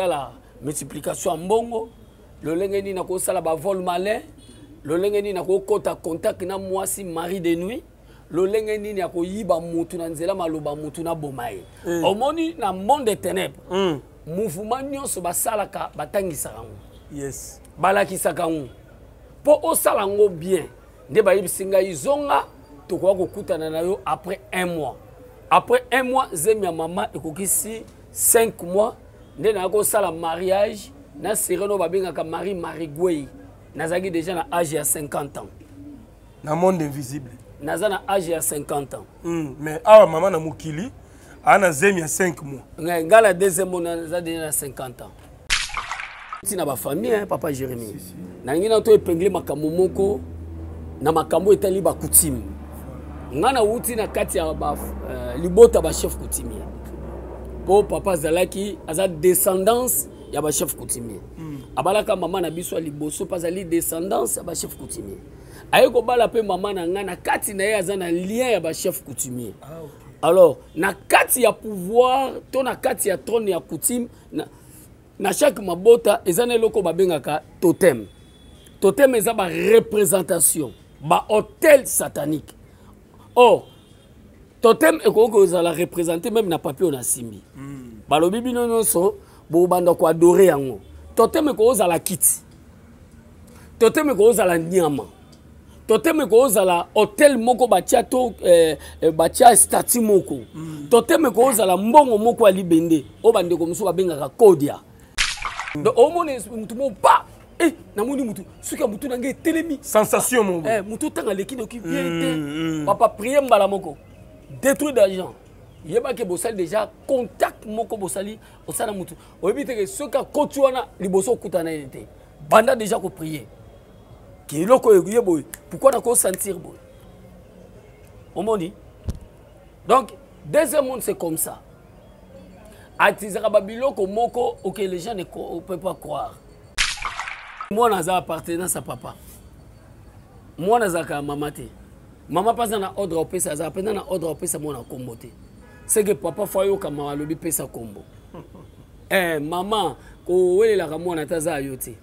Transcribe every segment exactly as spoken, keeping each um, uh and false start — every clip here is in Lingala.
la multiplication en bongo, le lengeni na ko sala ba vol malin, le lengeni na ko kota contact na moi si mari de nuit, le lengeni na ko yiba mutu na nzela maloba mutu na bomaye. Au moni na monde des ténèbres. Mm. Mouvement nyonso ba salaka batangisa kango. Yes. Balaki sakango. Po o salango bien. Nde ba yibisinga izonga to ko kokutana na yo après un mois. Après un mois, zemi ya maman ekokisi cinq mois. Nde na ko sala mariage na sereno babengaka Marie Marigwei. Nazaki déjà na âge à cinquante ans. Na monde invisible. Naza na âge à cinquante ans. Mm. Mais awa maman na mukili ana zemi ya cinq mois. Ngala deuxième mois naza déjà na cinquante ans. Si na ba famille hein, papa Jérémy. Si, si. Na ngina to épingler makambo moko na makambo etali ba coutume. Ngana wuti na kati ya ba uh, libota ba chef coutumier. Po papa zalaki aza descendance ya ba chef coutumier. Mm. Abalaka maman na biso liboso pas ali descendance ya ba chef coutumier. Ayeko bala pe maman na ngana kati na ye aza na lien ya ba chef coutumier. Ah, okay. Alors na kati ya pouvoir to na kati ya trône ya coutume na, na chaque mabota ezana loko babengaka totem. Totem eza ba représentation ba hôtel satanique. Or, totem est la représenter même na papier on a simbi. Mm. Balobi bino no so bo banda ko adorer yango. Totem est la kiti. Totem est la nyama. Totem est la hôtel moko batia to eh, batia statue moko. Mm. Totem est la mbongo moko ali bende. O bande ko muso babenga kodia. Donc au monde mutu mo pa eh namoni mutu suka mutu nange telemi sensation mon eh mutu tanga lekino ki bien papa prier mbala moko détruire d'argent yeba ke bosali déjà contact moko bosali osala mutu oyebite ke suka kotuana liboso kutana été banda déjà ko prier ki loko yebo pourquoi na ko sentir boy au monde donc deuxième monde c'est comme ça atizaka babiloko moko ok les gens ne peuvent pas croire. Moi naza appartenance à papa. Moi naza ka maman te. Maman pas na ordre au pesa za pendant na ordre au pesa moi na kombo te. C'est que papa foyo ka mama lobi pesa kombo. Eh maman ko welela ka moi na taza yote.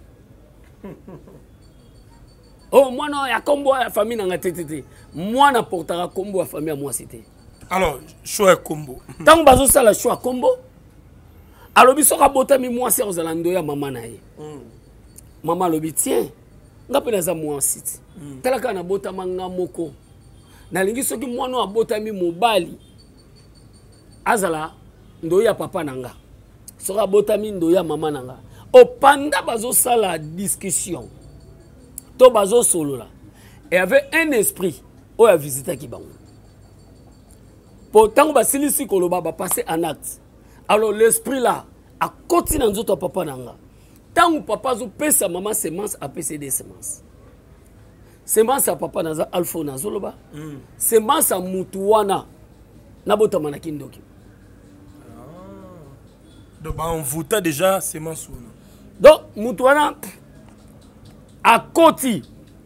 Oh moi non ya kombo ya famille na ngatete. Moi na portera kombo ya famille à moi c'était. Alors choix kombo. Tant bazo sala choix kombo. Alors biso ka botami moi c'est aux alando ya maman na ye. Maman lobi tient ngape na za moi site talaka na botama nga moko na lingi soki mwana abotami mobali azala ndo ya papa nanga soka botami ndo ya mama nanga o panda bazo sala discussion to bazo solola et avait un esprit o ya visiter ki bango pourtant ba silisi koloba ba passer en acte alors l'esprit là a continué nzoto papa nanga. Tant que papa zo pesa maman semence a pesa des semences. Semence à papa naza alpha na zoloba. Mm. Semence à mutuana na botama na kindoki. Ah. Donc bah on vota déjà semence ou non. Donc mutuana a koti.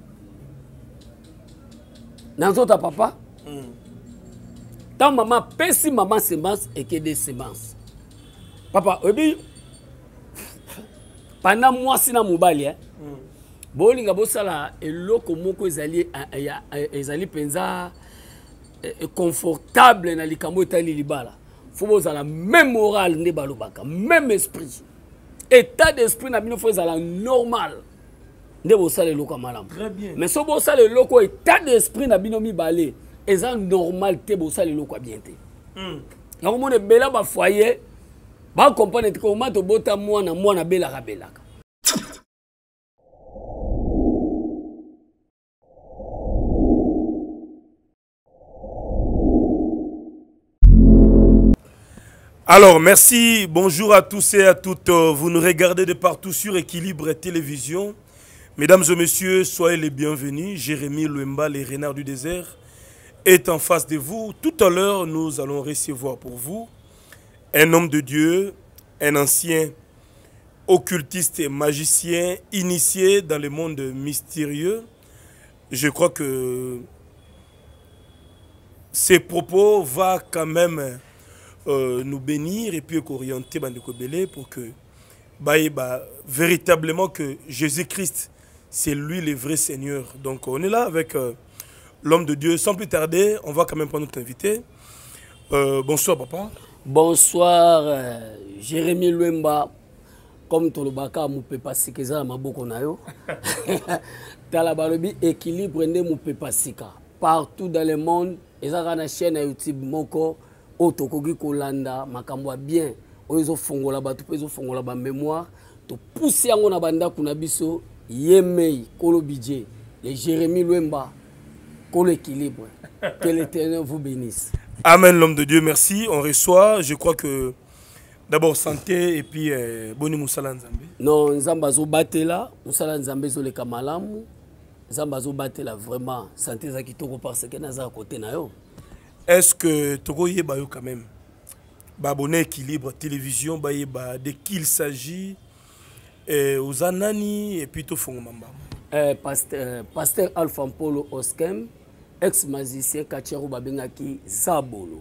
Nanzota papa. Mm. Tant maman pesi maman semence et que des semences. Papa obi pendant moi sina mobali hein mm. Bolinga bosala eloko moko ezali ezali penza confortable na likambo etali libala faut bozala même moral ne balobaka même esprit état d'esprit na bino faut ezala normal nde bosala eloko malamu très bien mais so bosala eloko état d'esprit na bino mibale eza normal te bosala eloko bien te mm. yango mona bela ba foyer ba comprendre que comment to bota mwana mwana bela kabelaka. Alors, merci, bonjour à tous et à toutes. Vous nous regardez de partout sur Équilibre Télévision. Mesdames et messieurs, soyez les bienvenus. Jérémy Luemba, les renards du désert, est en face de vous. Tout à l'heure, nous allons recevoir pour vous un homme de Dieu, un ancien occultiste et magicien initié dans le monde mystérieux. Je crois que ces propos vont quand même euh, nous bénir et puis orienter Bandeko Belé pour que bah, bah, véritablement que Jésus-Christ, c'est lui le vrai Seigneur. Donc on est là avec euh, l'homme de Dieu. Sans plus tarder, on va quand même prendre notre invité. Euh, bonsoir papa. Bonsoir euh, Jérémy Luemba. Comme tout le baka moupe pasika za maboko na yo. Talabalobi équilibre ndé moupe pasika. Partout dans le monde, ezaka na chaîne YouTube moko otokoki kolanda makambo bien. Ozo fongola ba to pezo fongola ba mémoire to pousser yango na banda kuna biso yemei kolo budget. Les Jérémy Luemba kolo équilibre. Que l'Éternel vous bénisse. Amen l'homme de Dieu, merci. On reçoit, je crois que d'abord santé et puis euh, boni musala nzambe. Non, nzamba zo batela, musala nzambe zo le kamalamu. Nzamba zo batela vraiment santé za kitoko parce que naza à côté na yo. Est-ce que toko yeba yo quand même? Ba abonné équilibre télévision ba yeba de qui il s'agit euh, aux anani et puis to fongo mamba. Euh, pasteur pasteur Alpha Polo Oskem, ex-magicien Kachero babengaki Zabolo.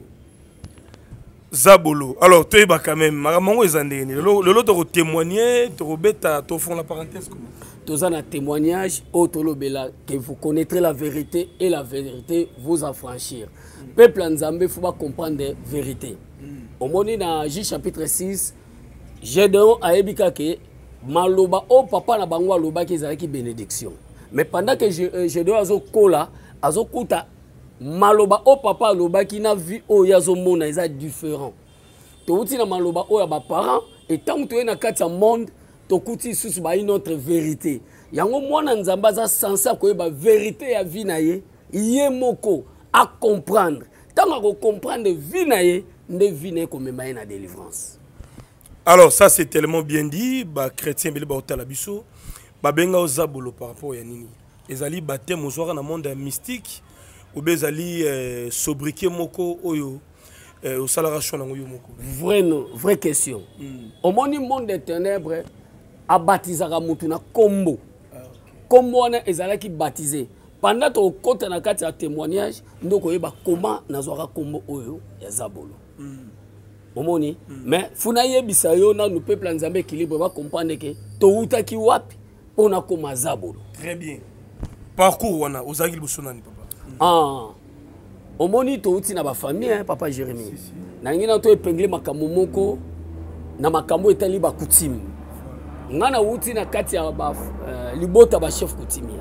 Zabolo. Alors, tu es quand même. Maramongo est andé. Le lot de témoigner, tu rebeta, tu fais la parenthèse comment? Tous un témoignage, autolobela, que vous connaîtrez la vérité et la vérité vous affranchir. Mm. Peuple Nzambe, il faut pas comprendre la vérité. Au moment dans J chapitre six, Gédéon a ébika que maloba o papa na bangwa loba qui zaki bénédiction. Mais pendant que Gédéon a zo kola, a zo kuta maloba o papa loba qui na vu o yazo mona isa différent. To uti na maloba o ya ba parents et tant que tu es na kati monde to kuti susu ba une autre vérité. Yango mwana nzamba za sansa ko ba vérité ya vie na ye, yé moko à comprendre. Tant que comprendre vie na ye, ne vie na ko mema na délivrance. Alors ça c'est tellement bien dit, ba chrétien beli ba otala biso, ba benga o zabolo par rapport ya nini. Ezali baptême ozwaka na monde mystique. Ou bien ali euh, sobriquet moko oyo euh, au salara chona oyo moko. Vrai non, vraie question. Mm. Au monde des ténèbres a baptisé mutu na kombo. Ah, okay. Kombo na ezala ki baptisé. Pendant to côté na kati ya témoignage, ndoko yeba comment nazwaka kombo oyo ya Zabolo. Mm. Omoni, mm. Mais funa yebisa yo na nous peuple nzambe équilibre va comprendre que to uta ki wapi pona koma Zabolo. Très bien. Parcours wana ozaki busonani papa. Ah, au moni to uti na ba famille hein, papa Jérémy. Si, si. Na ngina to épingler makambo moko na makambo etali ba coutume. Ngana uti na kati ya ba uh, libota ba chef coutumier.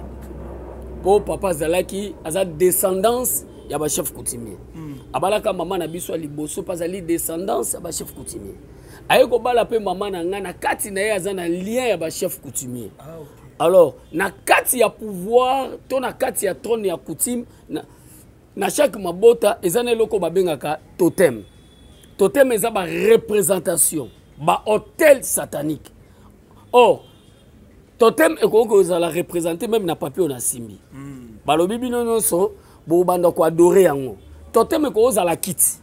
Po papa zalaki aza descendance ya ba chef coutumier. Mm. Abalaka mama na biso liboso pas ali descendance ya ba chef coutumier. Ayeko bala pe mama na ngana kati na ye aza na lien ya ba chef coutumier. Ah, okay. Alors, na kati ya pouvoir, to na kati ya trône ya coutume, na, na chaque mabota, ezane loko babengaka totem. Totem eza ba représentation, ba hôtel satanique. Or, totem ekoko ezala représenter même na papier na simbi. Mm. Ba lobi bino nyonso bo banda ko adorer yango. Totem ekoko ezala kiti.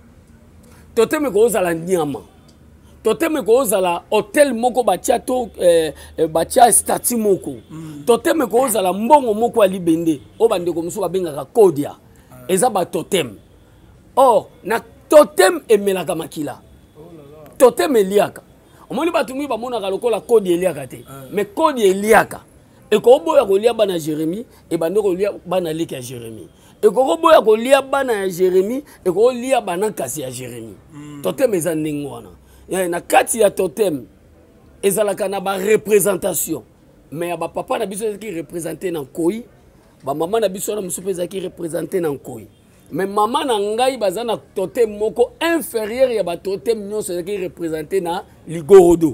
Totem ekoko ezala nyama. Totem ko ozala hôtel moko batia to eh, batia statue moko. Mm. Totem ko ozala mbongo moko ali bende o bande ko musu babengaka kodia. Ah. Eza ba totem. Or na totem emelaka makila. Oh là là. Totem eliaka. Omoni batumi ba monaka lokola kodia eliaka te. Ah. Mais kodia eliaka. E ko boya ko lia bana Jérémy e bande ko lia bana leki ya Jérémy. E ko boya ko lia bana ya Jérémy e ko lia bana kasi ya Jérémy. Mm. Totem eza ndengwana. Na kati ya totem ezalaka na ba représentation mais ba papa na biso qui représenter na koi ba maman na biso na musu peza qui représenter na koi mais maman na ngai baza na totem moko inférieur ya ba totem nyonso qui représenter na ligorodo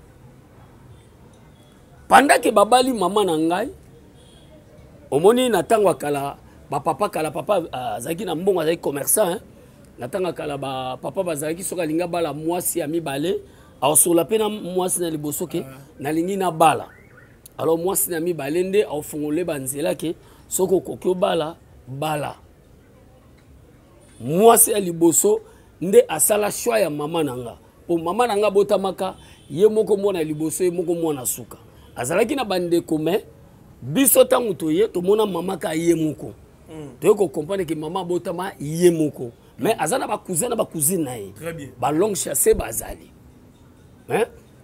pendant que babali maman na ngai omoni na tango kala ba papa kala papa azaki na mbongo azaki commerçant hein? Natanga kala ba papa bazaki soka linga bala mwasi ya mibale au sola pena mwasi na liboso ke na lingi na bala alors mwasi na mibale nde au fongole banzela ke soko kokyo bala bala mwasi ya liboso nde asala choix ya mama nanga o mama nanga botamaka ye moko mona liboso ye moko mona suka azalaki na bande kome biso tangu toye to mona mama ka ye moko mm. to ko comprendre que mama botama ye moko mais azana ba cousin na ba cousine na ye. Très bien. Ba long chassé bazali. Hein?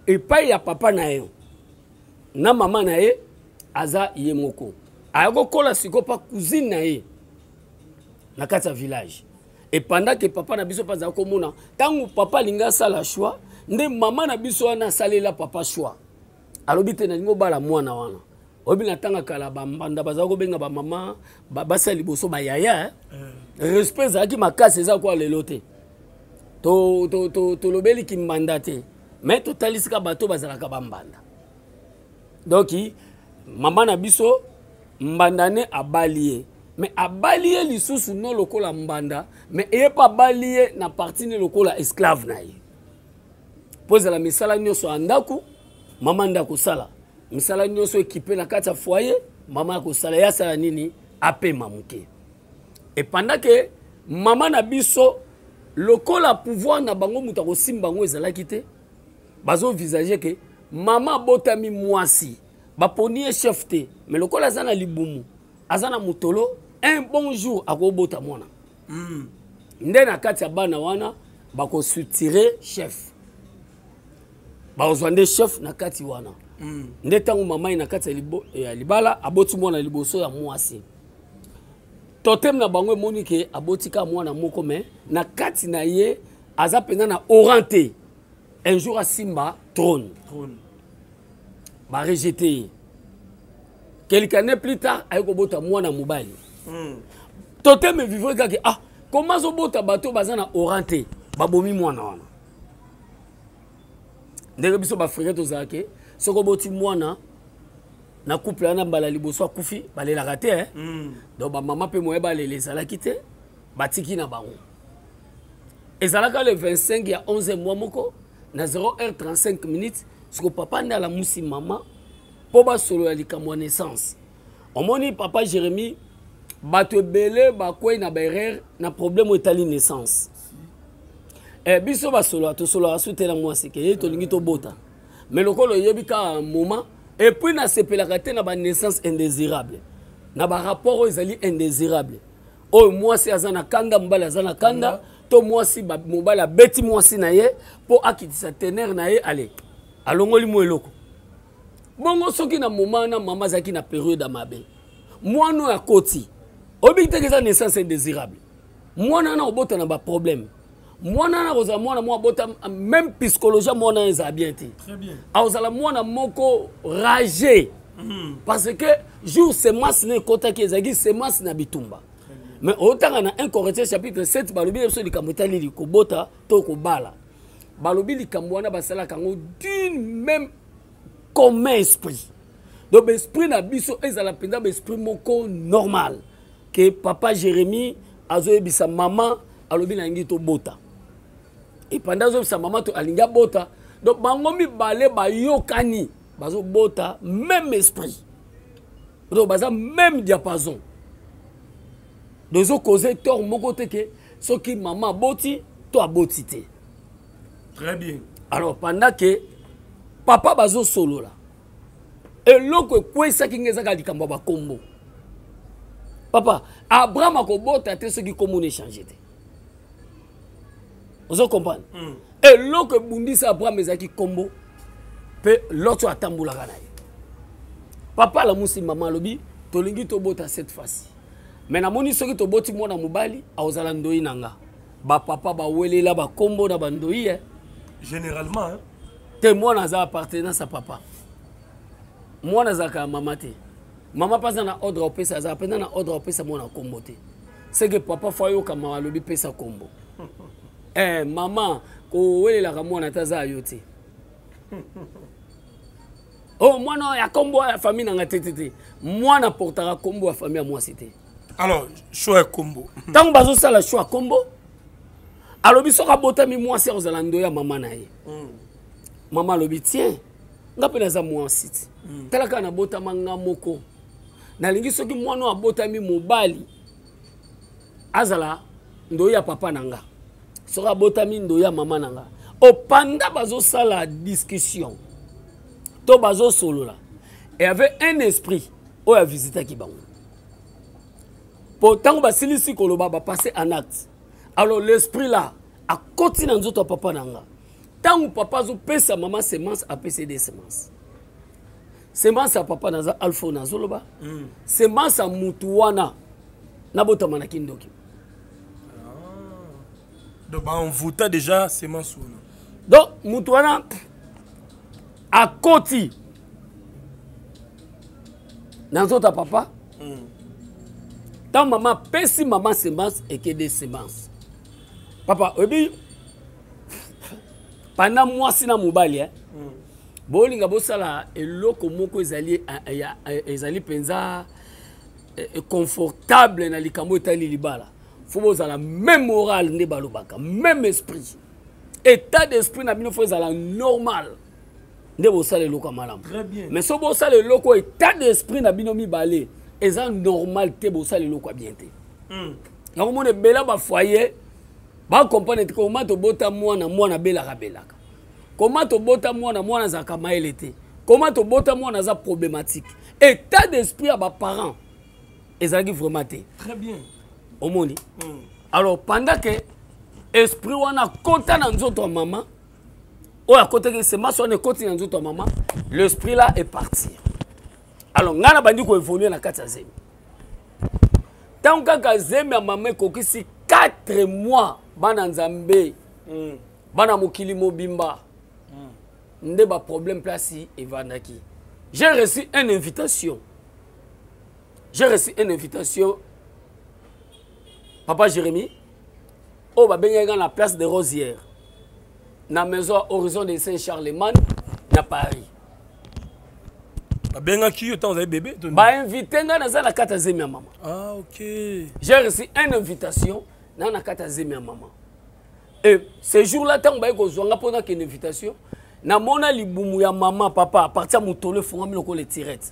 et pas ya papa na ye na maman na ye aza ye moko ayako kola siko pa cousine na ye na kati ya village et pendant que papa na biso pas akomona tangu papa linga sala choix nde maman na biso na salela papa choix alobi te na lingo bala mwana wana obi na tanga kala bambanda bazako benga ba maman basa liboso ba yaya respect za ki makasi za kwa lelo te to to to to lobeli ki mandate mais to talisika bato bazalaka bambanda donc maman na biso mbandane abalie mais abalie lisusu no lokola mbanda mais eye pa balie na partie ne lokola esclave na ye poza la misala nyoso andaku maman ndako sala misala nyoso équipé na kati ya foyer maman ko sala ya sala nini ape mamuke et pendant que maman na biso lokola pouvoir na bango muta ko simba ngo ezalaki te bazo visager que maman botami mwasi baponier chef te mais lokola azana libumu azana mutolo un bon jour akobota mwana mm. nde na kati ya bana wana bako soutirer chef bazwande chef na kati wana mm. nde tangu mama na kati ya libo, ya libala aboti mwana liboso ya mwasi totem na bango emoni ke abotika mwana moko me na kati na ye aza pena na orante un jour asimba trône trône ba rejeté quelques années plus tard ayeko bota mwana mobali mm. totem vivre kaka ah comment zo bota bato baza na orante babomi mwana wana ndenge biso ba frère tozake soko boti mwana na couple na mbala liboso akufi balelaka te eh mm. donc ba maman pe moye balele ezalaki te batiki na bango ezalaka le vingt-cinq ya onze mois moko na zéro heure trente-cinq minutes soko papa nda la musi mama po ba solo ya likamwa naissance omoni papa Jérémie bato belé ba kwei na berere na problème etali naissance eh biso ba solo to solo asutela mwasi ke to lingi to bota mais lokolo yebika un moment et puis na sepelaka te na ba naissance indésirable na ba rapport ezali indésirable o mwasi azana kanda mbala azana kanda to mwasi ba mobala beti mwasi na ye po akitisa tener na ye ale alongoli mo eloko bongo soki na moment na mama zaki na période amabe mwana ya koti obite que ça naissance indésirable mwana na obota na ba problème mwana na roza mwana mwa bota même psychologie mwana eza bien ti très bien azala mwana moko ragé mm. parce que jour semence ne kota ki ezaki semence na bitumba mais autant na un Corinthiens chapitre sept balobi biso likamotali likobota to ko bala balobi likamwana basala kango d'une même commun esprit donc esprit na biso ezala penda esprit moko normal que papa Jérémie azoyebisa maman alobi na ngi to bota et pendant que sa maman to alinga bota donc bango mi balé ba yokani bazo bota même esprit donc baza même diapason deux autres causer tort mon côté que ce qui maman boti to aboti te très bien alors pendant que papa bazo solo là et loko quoi ça qui ngeza ka likambo ba kombo papa Abraham akobota te ce qui commun échanger te vous comprenez mm. et loko bundisa Abraham ezaki kombo pe l'autre atambula kana papa la musi maman lobi to lingi to bota cette fois-ci mais na moni soki to boti mwana mobali aozala ndoi nanga ba papa ba welela ba kombo na bandoi eh généralement hein te mwana za appartenance à papa mwana za ka mama te mama pas na ordre au pesa za pena na ordre au pesa mwana kombo te c'est que papa fayo kama lobi pesa kombo eh maman ko welela ka mwana taza yote oh mwana ya kombo ya famille nanga tetete mwana portera kombo ya famille moi c'était alors choix kombo tant bazo sala choix kombo alobi soka botami mwasi ozala ndo ya mama na ye mm. mama lobi tien ngape na za mwasi mm. talaka na botama nga moko na lingi soki mwana abotami mobali azala ndo ya papa nanga soka botami ndo ya mama nanga opanda bazo sala discussion to bazo solo là et avait un esprit o a visité ki bango pourtant ba silisi koloba ba passer en acte alors l'esprit là a continué nzoto papa nanga tant que papa zo pesa maman semence a pesa des semences semence à papa naza alpha nazoloba mm. semence à mutuana na botama na kindoki ah. Donc bah on votait déjà semence ou non donc mutuana à côté nazo ta papa mm. tant maman pesi maman semence et que des semences papa obi pendant moi sina mobali hein mm. bolinga bosala eloko moko ezali ezali penza confortable na likambo etali libala faut bozala même moral ne balobaka même esprit état d'esprit na bino faut ezala normal nde bosala eloko malamu très bien mais so bosala eloko état d'esprit na bino mibale eza normal te bosala eloko bien te mm. yango mona bela ba foyer ba comprendre que comment to bota mwana mwana belaka belaka comment to bota mwana mwana za kamaele te comment to bota mwana za problématique état d'esprit à ba parents ezalaki vraiment te très bien omoni mm. alors pendant que esprit wana kota na nzoto ya maman o à côté que c'est ma sonne koti na nzoto ya maman l'esprit là est parti alors ngana bandi ko évoluer na kati ya zemi tant que zemi ya maman kokisi quatre mois bana nzambe mm. bana mokili mobimba mm. nde ba problème place evandaki j'ai reçu une invitation j'ai reçu une invitation papa Jérémy au ba benga na place de Rosière na maison horizon de Saint-Charlemagne na Paris ba benga ki yo temps vous avez bébé ba invité nga na za na kata zemi ya maman ah OK j'ai reçu une invitation na na kata zemi ya maman et ce jour là tant ba ko zonga pendant une invitation na mona libumu ya maman papa à partir mutolo fongami loko le tirette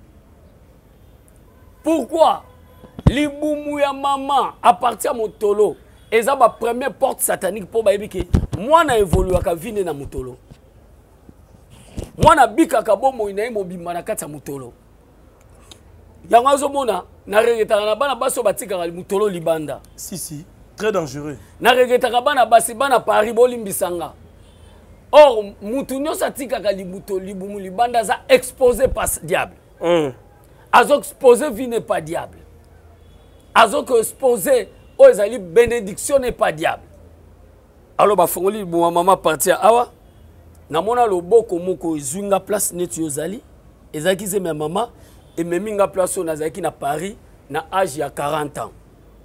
pourquoi libumu ya maman à partir mutolo eza ba première porte satanique pour ba yebike moi na évoluer ka vine na mutolo moi na bika ka bomo ina mobimba na kata mutolo yango azomona na regeta na bana baso batika ka mutolo libanda si si très dangereux na regeta ka bana basi bana Paris bolimbisanga or mutu nyonso atikaka libuto libumu libanda za exposé par diable mm. azo exposé vie n'est pas diable azo exposé o ezali bénédiction n'est pas diable alors ba fongoli libumu maman partir awa na mona loboko moko ezwinga place neti ozali ezaki ze ma maman et meminga place on azaki na Paris na âge ya quarante ans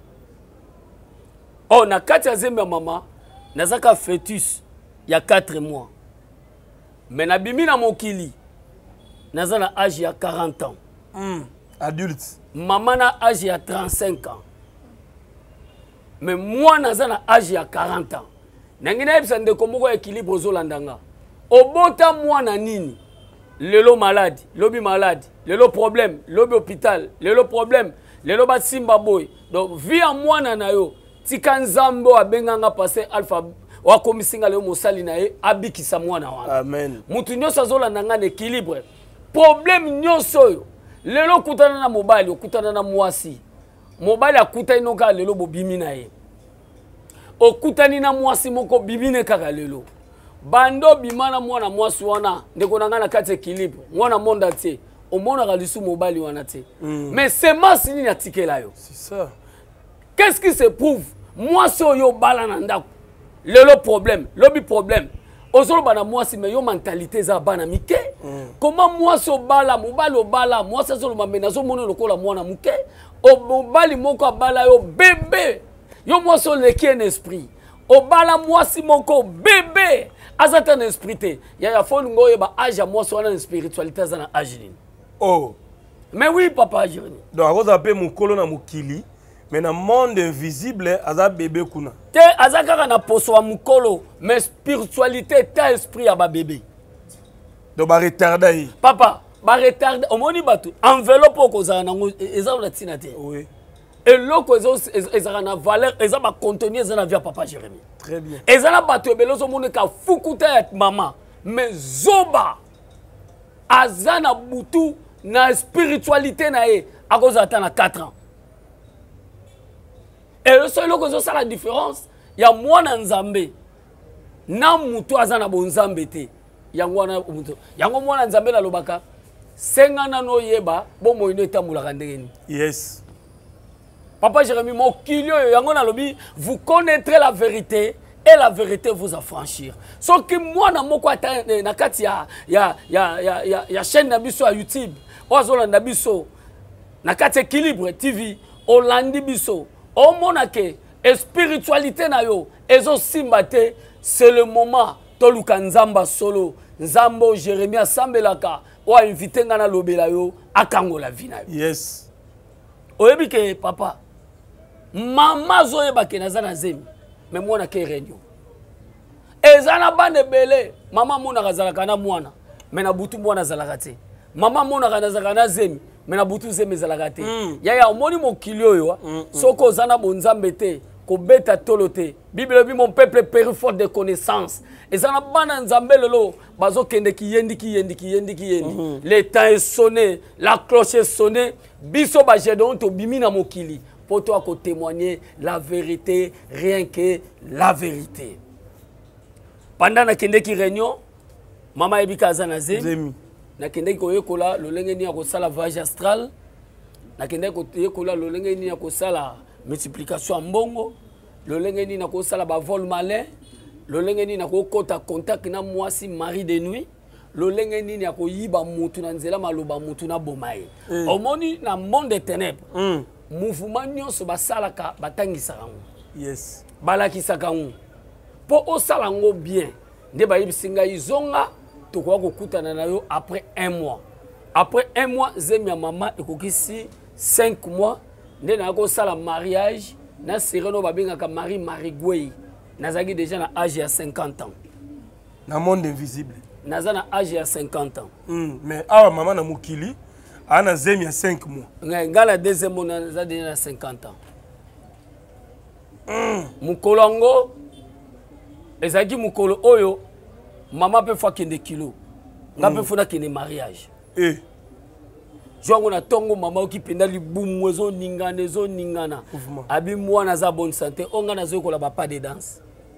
oh na kati ya zembe maman nazaka fœtus il y a quatre mois. Mais na bimi na mokili naza na âge ya quarante ans. Mm. Adulte. Maman na âge ya trente-cinq ans. Mais moi naza na âge ya quarante ans. Nangina ebisa ndeko moko équilibre ozolandanga. Obota mwana nini? Lelo malade, lobi malade, lelo problème, lobi hôpital, lelo problème, lelo ba simba boy. Donc via mwana na yo tika nzambo abenganga passer alpha wa komisinga leo mosali na ye abikisa mwana wana. Amen. Mutu nyoso azolanda ngana équilibre. Problème nyoso yo. Lelo kutana na mobali, okutana na mwasi. Mobali akuta inoka lelo bobimi na ye. Okutani na mwasi moko bibine kaka lelo. Bando bimana mwana mwasi wana ndeko na ngana kati équilibre. Mwana monda te. Omona kalisu mobali wana te. Mm. Mais c'est ma sini na tikela yo. C'est ça. Qu'est-ce qui se prouve? Moi so yo bala na ndako. Le problème, le problème. Ozolo bana moi si mais yo mentalité za bana mike. Mm. Comment moi so bala mobali obala moi ça solo mamena zo mono lokola mwana muke. O mobali moko bala yo bébé. Yo moi so leki un esprit. Obala moi si moko bébé. Azata un esprit te. Ya ya fo ngo ye ba age moi so na spiritualité za na age ni. Oh. Mais oui papa Jérémy. Donc à cause appelé mon kolo na mukili. Mais dans le monde invisible, aza bébé kuna. Te azaka na poso wa mukolo, mais spiritualité ta esprit ya ba bébé. Donc ba retarda yi. Papa, ba retarda omoni batu enveloppe ko za na ngo eza na tina te. Oui. Et loko ezo ezaka na valeur, eza ba contenu eza na via papa Jérémy. Très bien. Eza na batu ebelo so mone ka fukuta ya maman, mais zoba azana butu na spiritualité na ye akoza ata na quatre ans. Et le seul que ça la différence, il y a moi dans Nzambé. na mutu azana bonzambe te yango wana mutu yango mwana nzambe la lobaka senga na no yeba bo moino etambulaka ndenge. Yes. Papa Jérémie mokilio yango na lobi vous connaîtrez la vérité et la vérité vous affranchir. So ki mwana moko ata na kati ya ya ya ya ya chaîne na biso ya YouTube ozola na biso na kati équilibre T V olandi biso o monake spiritualité na yo ezo simbate. C'est le moment toluka nzamba solo nzambo Jérémie asambelaka o invité ngana lobela yo akangola vina. Yes. Oyebi ke papa mama zoyeba ke nazana zemi mais mwana ke renyo ezana bande bele mama mona kazalaka na mwana mais na butu mwana zalaka te mama mona kanazalaka na zemi mais na butu zemi zalaka te mm. Yaya omoni mokilio yo mm, mm. Soko zana bonzambe te ko beta tolote Bible bi mon peuple périt faute de connaissance ezana bana nzambe lelo bazo kende ki yendi ki yendi ki yendi ki yendi mm -hmm. Le temps est sonné, la cloche est sonnée biso ba jedon to bimi na mokili pour toi ko témoigner la vérité rien que la vérité. Pendant na kende ki réunion mama ebika azana zemi na kende ko yekola lolenge ni ko sala voyage astral na kende ko yekola lolenge ni ko sala multiplication mbongo lolenge ni ko sala ba vol malin lolenge ni ko kota contact na mwasi mari de nuit lolenge ni ko yiba mutu na nzela maloba mutu na bomaye mm. Omoni na monde des ténèbres mm. Mouvement nyonso basalaka batangisa kango. Yes. Balakisa kango po osala ngo bien nde bayibisinga izonga tokoka kokutana na yo après un mois. Après un mois zemi ya mama ekokisi cinq mois nde na ko sala mariage na sereno babengaka Marie Marigwei nazaki déjà na âge ya cinquante ans. Na monde invisible. Naza na âge ya cinquante ans. Mm. Mais awa mama na mukili ana zemi ya cinq mois. Ngala deuxième mois naza déjà na cinquante ans. Mm. Mukolongo ezaki mukolo oyo mama pe fa kende kilo. Nga pe fona kende mariage. Eh. Jongo na tongo mama okipenda libumu ezo ningana ezo ningana. Abi mwana za bonne santé onga na zokola ba pas de danse.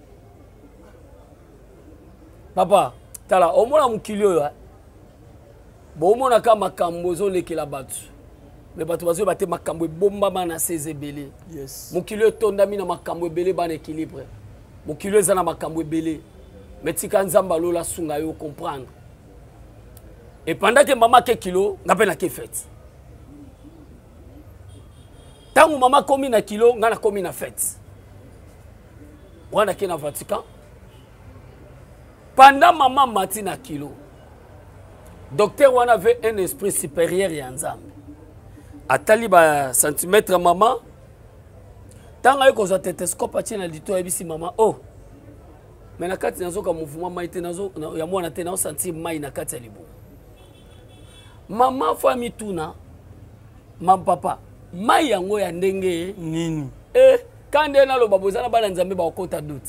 Papa, tala omona mukilio yo. Bo omona ka makambo ezo lekela batu. Mais batu bazo bate makambo bomba mana sezebele. Yes. Mukilio tondami na makambo ebele ba na équilibre. Mukilio za na makambo ebele. Mais tika nzamba lola sunga yo comprendre. Et pendant que maman ke kilo, nga pe na ke fête. Tangu maman komi na kilo, nga na komi na fête. Wana ke na Vatican. Pendant maman mati na kilo, docteur wana avait un esprit supérieur ya nzambe. Atali ba centimètre maman. Tanga yoko za tétescope ati na lito ebisi maman. Oh. Mais na kati nazo ka mouvement mai te nazo ya mwana te na sentir mai na kati ya libo. Maman fami tuna mam papa mai yango ya ndenge nini eh kande na lo babozana bana nzambe ba okota doute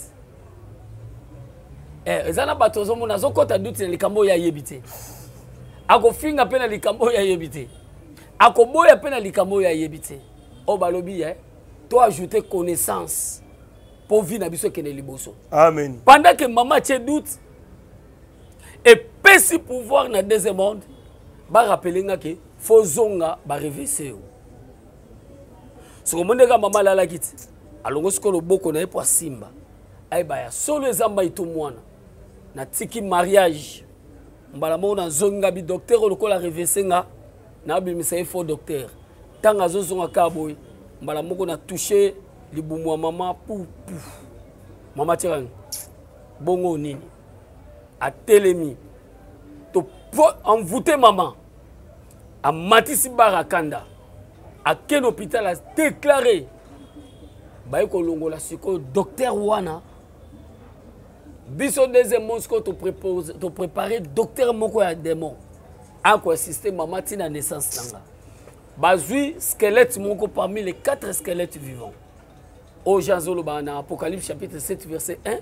eh ezana batozo mona zo kota doute na likambo ya yebite ako finga pena likambo ya yebite ako boya pena likambo ya yebite o balobi eh to ajouter connaissance pour vivre na biso kene liboso. Amen. Pendant que maman tient doute et pesi pouvoir na deuxième monde ba rappeler nga ke fozonga ba reverser yo so mondeka mama lala kiti alongo sikolo boko na epo simba ay ba ya solo ezamba ito mwana na tiki mariage mbala mona zonga bi docteur olokola reverser nga na bimisa faux docteur tanga zozonga ka boy mbala moko na toucher libumu wa mama pou pou mama tirang bongo nini a telemi to envoûter maman a matisi barakanda a quel hôpital a déclaré ba ko longola siko docteur wana biso deuxième monsco to préposer to préparer docteur moko ya démon a ko assister maman tina naissance nanga bazui squelette moko parmi les quatre squelettes vivants au Jazolo bana Apocalypse chapitre sept verset un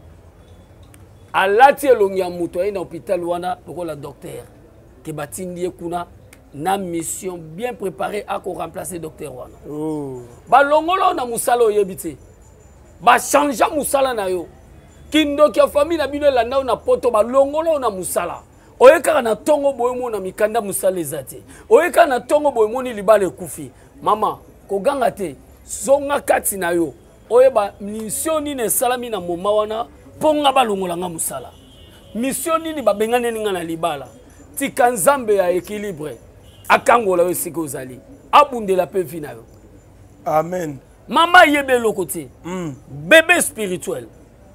alati elongi ya muto na hôpital wana lokola docteur ke batindi kuna na mission bien préparée à remplacer docteur wana. Oh. Ba longolo na musala oyebite. Ba changer musala na yo. kindoki ya famille na bino elanda na poto balongolo na musala oyeka na tongo boyemo na mikanda musala ezate oyeka na tongo boyemo ni libale kufi mama koganga te zonga kati na yo oyeba mission nini salami na moma wana ponga balongola nga musala mission nini babengane ninga na libala tika nzambe ya équilibre akangola yo siko ozali abundela pe vi na yo amen mama yebe lokote mm. bébé spirituel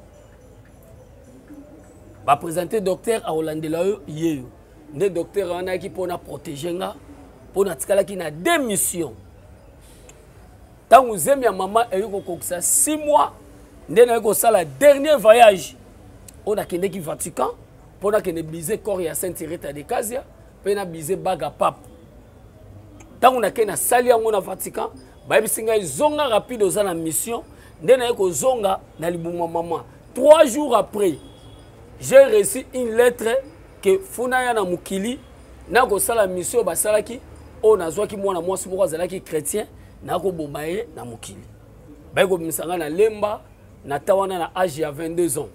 va présenter docteur à Holandela yo yeyo nde docteur wana ki pona protéger nga pona tikala ki na deux missions tangu zemi ya mama eyoko kokisa six mois nde na yoko sala dernier voyage on a kende ki Vatican pona kende biser corps ya Sainte Rita de Casia pena biser baga pape tangu na kena sali yango na Vatican ba bisinga zonga rapide oza na mission nde na yoko zonga na libuma mama trois jours après j'ai reçu une lettre que Funaya na mukili na ko sala mission ba salaki o nazwaki mwana mwasi moko azalaki chrétien na ko bomaye na mukili ba ko misanga na lemba na tawana na âge ya vingt-deux ans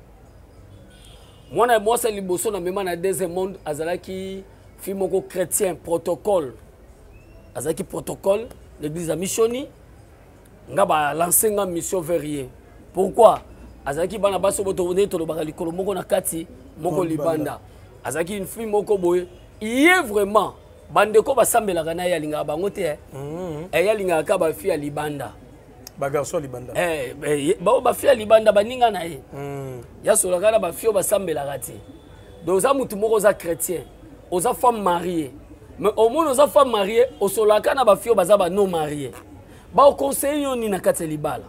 mwana mwasi liboso na mema na deuxième monde azalaki fi moko chrétien protocole azalaki protocole l'église a missioni nga ba lancer nga mission verrier pourquoi azaki bana baso boto wone to lobaka likolo moko na kati moko libanda azaki une fille moko boye il est vraiment bandeko basambela kana ya linga bango te eh ya linga ka ba fille ya libanda ba garçon libanda eh ba ba fille ya libanda baninga na ye ya sola kana ba fille basambela kati donc za mutu moko za chrétien oza femme mariée mais au moins oza femme mariée o sola kana ba fille baza ba non mariée ba o conseiller yoni na kati libala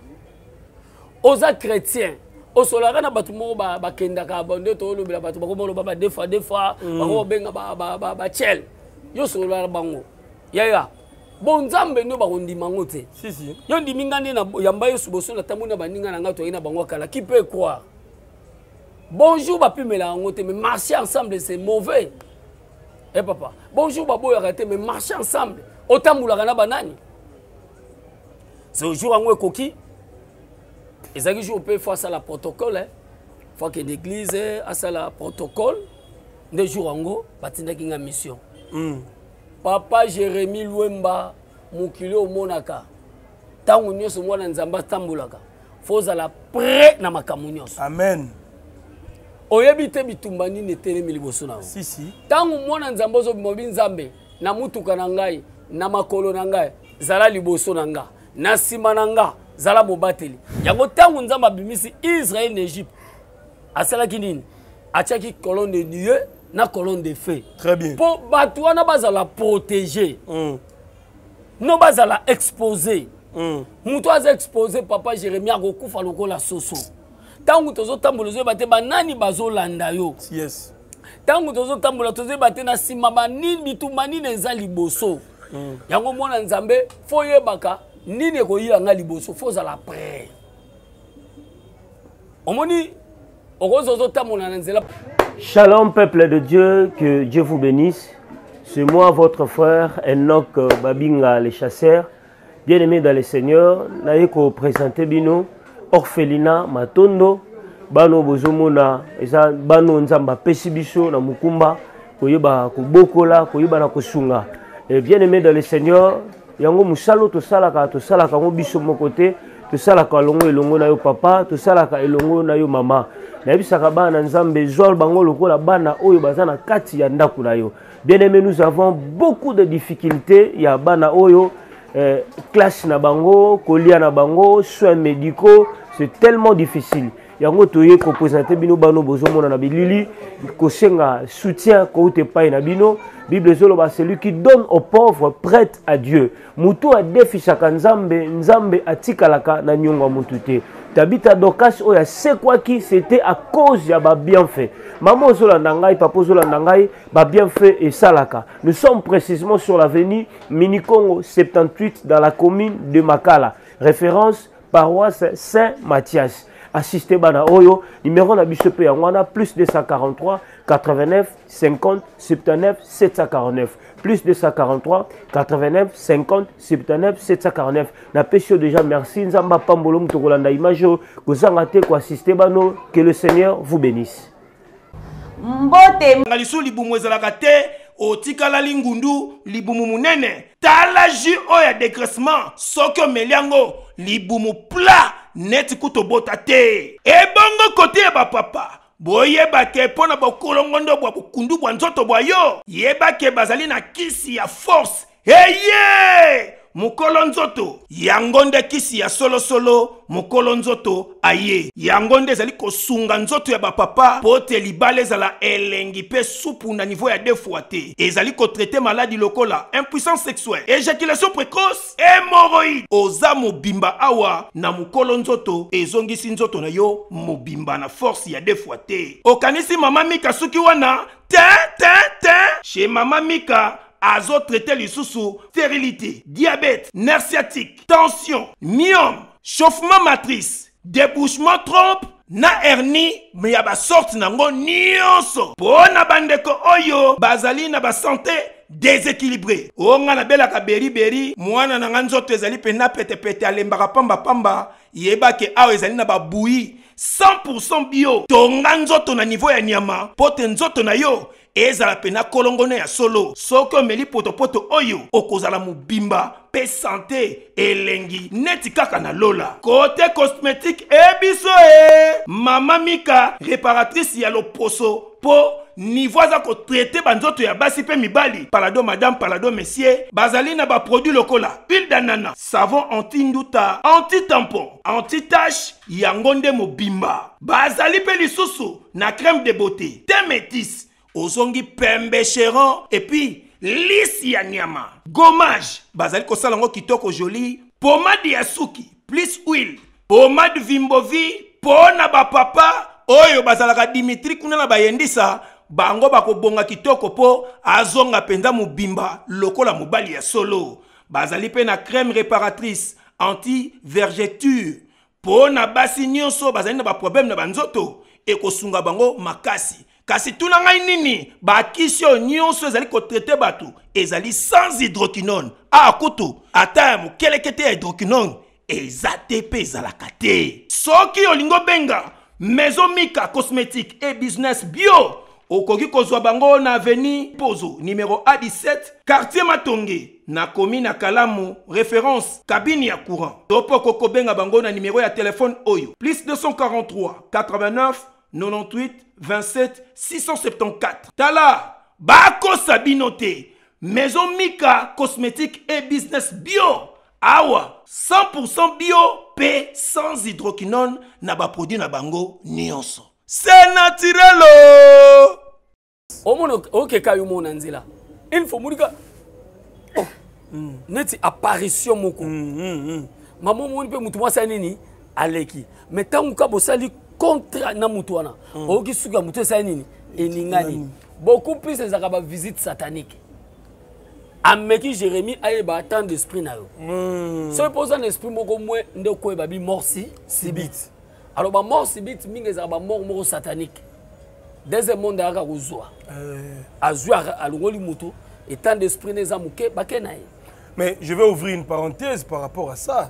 oza chrétien au solara na batu mo ba bakenda ka bonde to lobela batu bako lo ba defa defa bako benga ba ba ba ba chel yo solara bango yaya bon nzambe no ba kondima ngote si si yo ndiminga ne na yamba yo suboso na tamu na baninga na ngato ina bango kala qui peut croire bonjour ba pimela ngote mais marcher ensemble c'est mauvais eh papa bonjour ba boya raté mais marcher ensemble otambula kana banani c'est au jour ngwe koki. Et ça que je peux faire ça la protocole, hein. Faut que l'église a ça la protocole. Des jours en gros, batinda kinga mission. Mm. Papa Jérémie Luemba mukilo au Monaka. Tangu nyoso mwana nzamba tambulaka. Faut ça la prêt na makamunyos. Amen. Oyebite bitumbani netele miliboso na. Si si. Tangu mwana nzamba zo mobi nzambe na mutuka na ngai na makolo na ngai zala liboso na nga na sima na nga zala bobateli yango tangu nzamba bimisi Israël en Égypte asala kinini achaki colonne de nuée na colonne de feu très bien pour batwa na bazala protéger mm. no bazala exposer mm. muto aza exposer papa Jérémie akokufa lokola soso tangu tozo tambola zo bate banani bazolanda yo yes tangu tozo tambola tozo bate na sima banini bitumba nini eza liboso mm. yango mona nzambe foyebaka nini ko yira nga liboso foza la prêt omoni okozozo tamona na nzela. Shalom peuple de Dieu, que Dieu vous bénisse. C'est moi votre frère Enoch Babinga les chasseurs. Bien-aimé dans le Seigneur, naye ko présenter bino orphelinat Matondo bano bozomona eza bano nzamba pesi biso na mukumba koyeba kobokola koyeba na kosunga. Et bien-aimé dans le Seigneur, yango musalo to salaka to salaka ngo biso mokote to salaka longo elongo na yo papa to salaka elongo na yo mama na bisaka bana nzambe zol bango lokola bana oyo bazana kati ya ndaku na yo. Bien-aimé, nous avons beaucoup de difficultés ya bana oyo euh, classe na bango kolia na bango soins médicaux, c'est tellement difficile. Yango toye ko présenter bino bano bozomona na bilili ko senga soutien ko te pa na bino. Bible zoloba celui qui donne aux pauvres prête à Dieu. Mutu a defisaka nzambe nzambe atikalaka na nyonga mutu te. Tabita Dokas oya c'est quoi qui c'était à cause ya ba bienfait. Maman zolanda ngai papa zolanda ngai ba bienfait et salaka. Nous sommes précisément sur l'avenue Minikongo soixante-dix-huit dans la commune de Makala. Référence paroisse Saint-Mathias. assister bana oyo numéro na biso pe yango wana plus deux cent quarante-trois quatre-vingt-neuf cinquante soixante-dix-neuf sept cent quarante-neuf plus deux cent quarante-trois quatre-vingt-neuf cinquante soixante-dix-neuf sept cent quarante-neuf na pesio déjà merci nzamba pambolo mutokolanda image kozanga te ko assister bano que le Seigneur vous bénisse. Mbote ngalisu libumu ezalaka te otikala lingundu libumu munene tala ji oya dégraissement soki omeliango libumu plat neti kutobota te ebongo kote ya bapapa boyebake mpona bokolongondo bwa bukundu bwa nzoto bwa yo yebake bazali na kisi ya force eye mukolo nzoto yango nde kisi ya solo solo mukolo nzoto aye yango nde ezali kosunga nzoto ya bapapa pote libala ezala elengi pe supu na niveau ya deux fois te ezali kotraite maladi lokola impuissance sexuelle éjaculation précoce hémorroïde oza mobimba awa na mukolo nzoto ezongisi nzoto na yo mobimba na force ya deux fois te okanisi mama Mika suki wana te te te chez mama Mika azo traité lisusu stérilité, diabète, nerf sciatique, tension, myome, chauffement matrice, débouchement trompe, na hernie, mais ya ba sorte nango nyonso. Pona bandeko oyo, bazali na ba santé déséquilibré. Onga na bela ka beri beri, mwana na nzoto ezali pena pete pete alembaka pamba pamba, yeba ke awo ezali na ba bouilli cent pour cent bio. Tonga nzoto na niveau ya nyama, pote nzoto na yo. Ezala pena kolongone ya solo soko meli poto poto oyo okozala mubimba pe santé elengi neti kaka na lola côté cosmétique ebiso e mama Mika réparatrice ya loposo po niveau za ko traiter banzoto ya basi pe mibali palado madame palado messieurs bazali na ba produit lokola huile d'ananas savon anti-nduta anti-tampon anti-tache yangonde mobimba bazali pe lisusu na crème de beauté te métis ozongi pembe chéron et puis lisi ya nyama gommage bazali ko salango kitoko joli pomade ya suki plus huile pomade vimbovi pona ba papa oyo bazalaka Dimitri kuna na bayendisa bango bakobonga kitoko po azonga penza mubimba lokola mobali ya solo bazali pe na crème réparatrice anti vergeture pona basi nyonso bazali na ba problème na banzoto ekosunga bango makasi. Kasi tuna ngai nini bakisio nyonso ezali ko traiter batu ezali sans hydroquinone a kutu ata mukelekete ya hydroquinone ezate pe ezalaka te soki olingo benga Maison Mika cosmétique et business bio okoki kozwa bango na avenue Pozo numéro A dix-sept quartier Matonge na commune Kalamu référence cabine ya courant topo koko benga bango na numéro ya téléphone oyo plus deux cent quarante-trois quatre-vingt-neuf quatre-vingt-huit vingt-sept six cent soixante-quatorze. Tala, Bako Sabinote, Maison Mika cosmétique et business bio. Awa, cent pour cent bio, P sans hydroquinone, na ba produit na bango nyonso. C'est naturel. Omono oke kayo mona nzela. Il faut murika. Oh. Mm. Neti apparition moko. Mm, mm, mm. Maman moni pe mutu mwasa nini aleki. Mais tangu ka bosali contre na mutuana mm. oki suka mutu sa nini eningani mm. beaucoup plus les akaba visite satanique ameki Jérémie ayeba tant d'esprit na yo mm. so pose un esprit moko mwe ndeko e babi morsi sibit alors ba mort sibit mingi za ba mort moko satanique deuxième monde aka kozwa euh azwa alongoli mutu et tant d'esprit neza muke bakena. Mais je vais ouvrir une parenthèse par rapport à ça.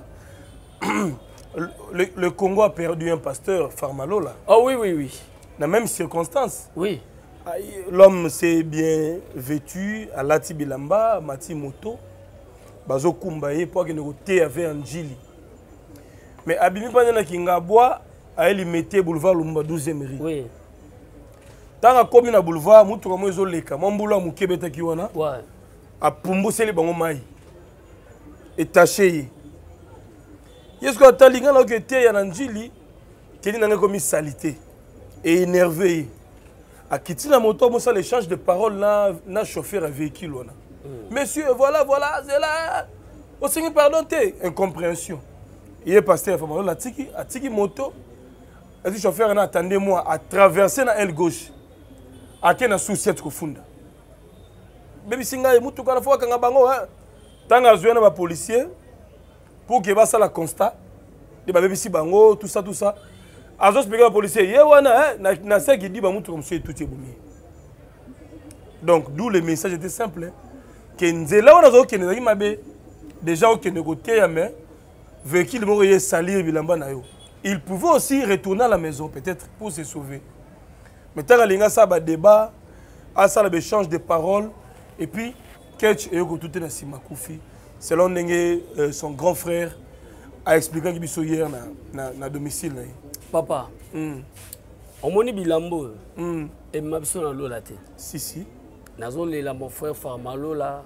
Le, le Congo a perdu un pasteur, Farmalola. Oh oui, oui, oui. Dans la même circonstance. Oui. L'homme s'est bien vêtu à Lati Bilamba, Mati Moto, Bazo Kumbaye, pour qu'il ne goûte avec Anjili. Mais Abimi Panena Kingabwa, a il mettait boulevard Lumba douzième rue. Oui. Tant que comme na boulevard, Moutou comme ils ont les cas, mon boulot mou Kebeta Kiwana. Ouais. A Pumbo c'est les bangos maï. Et taché. Est-ce que tu as dit que tu es en Anjili, tu as commis salité et énervé. À quitter la moto, on l'échange de paroles là, na chauffeur à véhicule. Monsieur, voilà, voilà, c'est là. Au Seigneur, pardon, t'es incompréhension. Il est passé à Famaro, la tiki, à tiki moto. Le chauffeur, attendez-moi à traverser la aile gauche. À quel na souciette profunda. Baby singa, moutou quand la fois quand bango, tant que je suis policier. Pour que ça la constat, les bébés si bango, tout ça, tout ça. Azo expliquer au policier, ye wana na na ça qui dit ba mutu comme ça tout est bomi. Donc d'où le message était simple que nzela wana zo ke nezaki mabe déjà au ke négotier ya mais véhicule moko ye salir bilamba na yo. Il pouvait aussi retourner à la maison peut-être pour se sauver. Mais tant que ça ba débat, à ça le échange de paroles et puis Ketch et Yoko tout est na sima Koufi selon euh, son grand frère a expliqué qu'il biso hier na na, na domicile na. Papa. Mm. Omoni bilambo. Mm. Et mabiso na lola te. Si si. Nazo lela mon frère Farmalo là.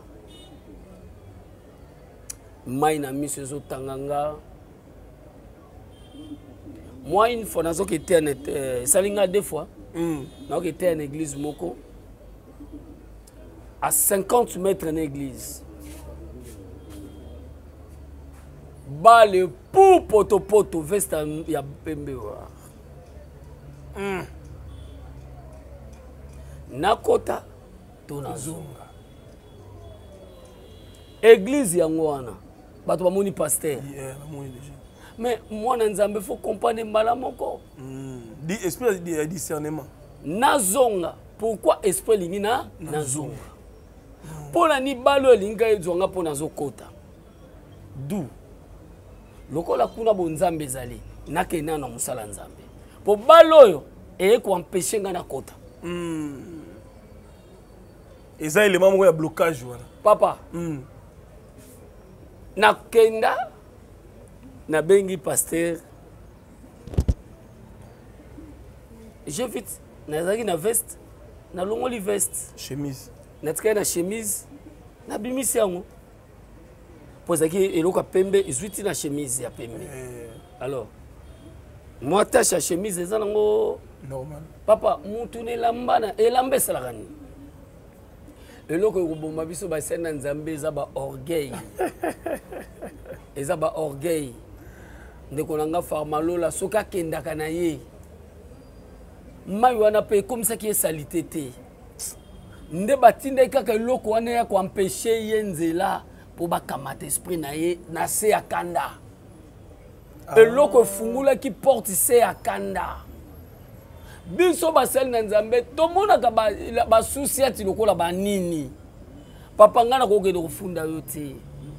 Mai na miso zo tanganga. Moi une fois nazo qui était euh, salinga deux fois. Mm. Nazo qui était en église moko. À cinquante mètres en église. Ba le pou poto poto veste ya pembe wa. Mm. Nakota to nazonga. Église yango wana. Bato ba moni pasteur. Yeah, ba moni déjà. Mais moi na nzambe faut comprendre mbala moko. Mm. Di esprit de discernement. Nazonga. Pourquoi esprit lingi na nazonga? Pona ni balo linga ezonga pona zokota. D'où lokola kuna bonzambe zali nakena na musala nzambe po baloyo eye ko empêcher nga na kota. Mm. Eza élément mo ya blocage wana. Papa. Mm. Nakenda na bengi pasteur. Je vite nazaki na veste na longoli veste chemise. Natika na chemise na bimisi yango. Posaki eloka pembe izuiti na chemise ya pembe. Eh. Alors moi tâche à chemise eza nango normal. Papa mutu ne lambana elambe salakani. Eloko ko biso ba sena nzambe eza ba orgueil. Eza ba orgueil. Ndeko nanga Farmalo la soka kendaka na ye. Mai wana pe comme ça qui est salité te. Nde batinda kaka eloko wana ya ko empêcher yenzela. Pour bakamata esprit na ye na se akanda. Ah. Eloko fungula qui porte se akanda. Biso basel na nzambe to mona ka ba, ba souciati lokola ba nini. Papa ngana ko ke do funda yo te.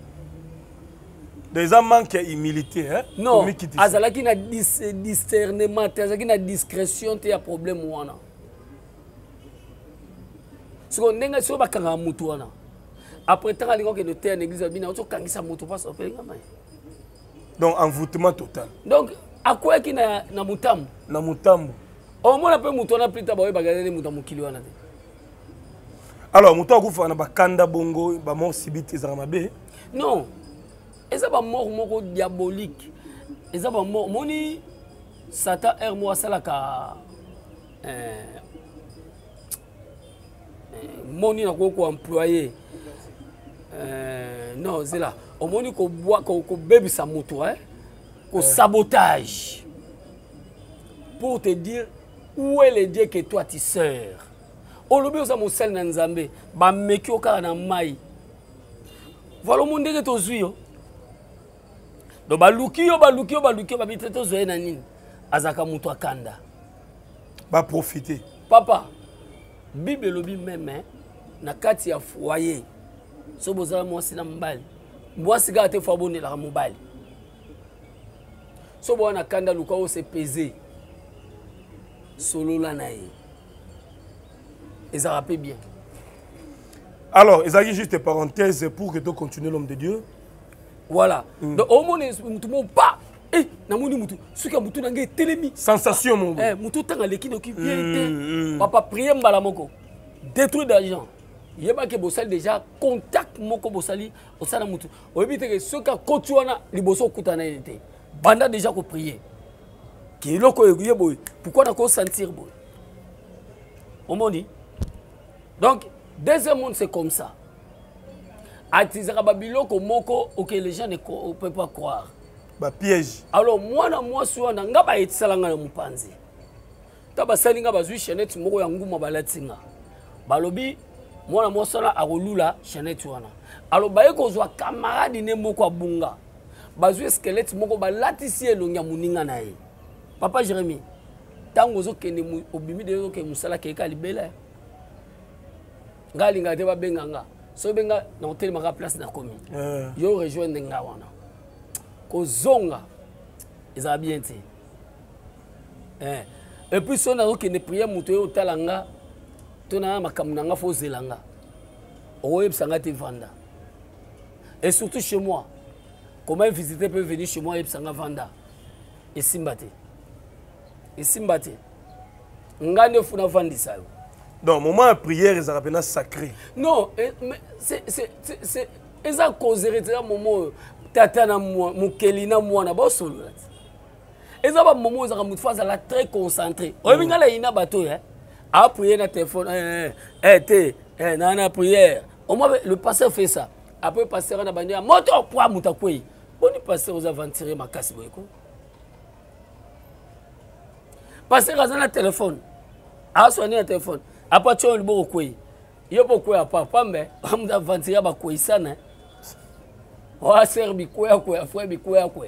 Des hommes manquent humilité hein. Non. Azalaki na dis, discernement, azalaki na discrétion te ya problème wana. So ndenga so bakanga mutu wana. Après tant que nous sommes en église, nous sommes en donc envoûtement total. Donc, à quoi est-ce qu'il y a na mutambo? Na mutambo. Au moins, on peut mouton plus tard, on va mutambo kilo. Alors, mouton a gouffé na bakanda bongo, ba mort sibite ezamabe. Non, eza ba mort moko diabolique. Eza ba mort moni Satan er moi salaka euh moni na ko employé. Euh, non, c'est là. Au moins, qu'on boit, qu'on bébé sa moto, hein, qu'on sabotage. Pour te dire où est le Dieu que toi tu sers. Au lobby, on a mon sel dans Nzambe. Ba meki au cara na mai. Voilà le monde que tu suis. Donc, ba luki yo, ba luki yo, ba luki yo, ba bite to zoé na nini. Azaka moto akanda. Ba profiter. Papa, Bible lobby même, hein, na kati ya foyer. So bozala mwasi na mbali mwasi ga te fabone la mobile so bona kanda luka o se peser solo la nae ezara pe bien. Alors ezaki juste parenthèse pour que tu continues l'homme de Dieu. Voilà. Mm. Donc au monde mutu mo pa eh na moni mutu suka mutu na nge telemi sensation mon eh mutu tanga leki doki bien te papa prier mbala moko détruire d'argent. Yeba ke bosali déjà contact moko bosali osala mutu oyebite ke soka kotu wana liboso okutana ete banda déjà ko prier ki loko yebo pourquoi na ko sentir boy omoni. Donc deuxième monde c'est comme ça atizaka babiloko moko ok les gens ne peuvent pas croire ba piège. Alors moi na moi so na ngaba etisalanga na mupanzi ta basali ngaba zui chenette moko ya nguma balatinga balobi moi na moi sala akolula chenette wana alors baye kozwa camarade ne moko abunga bazwe squelette moko balatisi elongia muninga na ye Papa Jérémy, tant que vous obimi de que musala keka libela. Ngali ngate ba benganga. So benga na hotel maka place na komi. Yo rejoindre nga wana. Ko zonga. Eza bien té. Eh. Et puis so na ko ne prière muto yo talanga. Tona makamunanga fo zelanga. Oye sanga te vanda. Et surtout chez moi. Comment un visiteur peut venir chez moi et sanga vanda. Et simbate. Et simbate. Ngane funa vandisa yo. Donc moment de prière ils appellent sacré. Non, mais c'est c'est c'est eza causerie c'est un moment tata na moi mukeli na moi na ba solo. Eza ba moment za mutu faza la très concentré. O bingala ina bato hein. A prier na téléphone eh eh té eh na na prière. Au moins le pasteur fait ça. Après le pasteur na bandia moto pour mutakwe. Boni pasteur aux aventurer ma casse boyko. Pasteur a un téléphone. A soigné un téléphone. Après tu as le beau quoi. Yo beaucoup à papa mais on a aventurer ba quoi ça né. Wa serbi quoi quoi frère bi quoi quoi.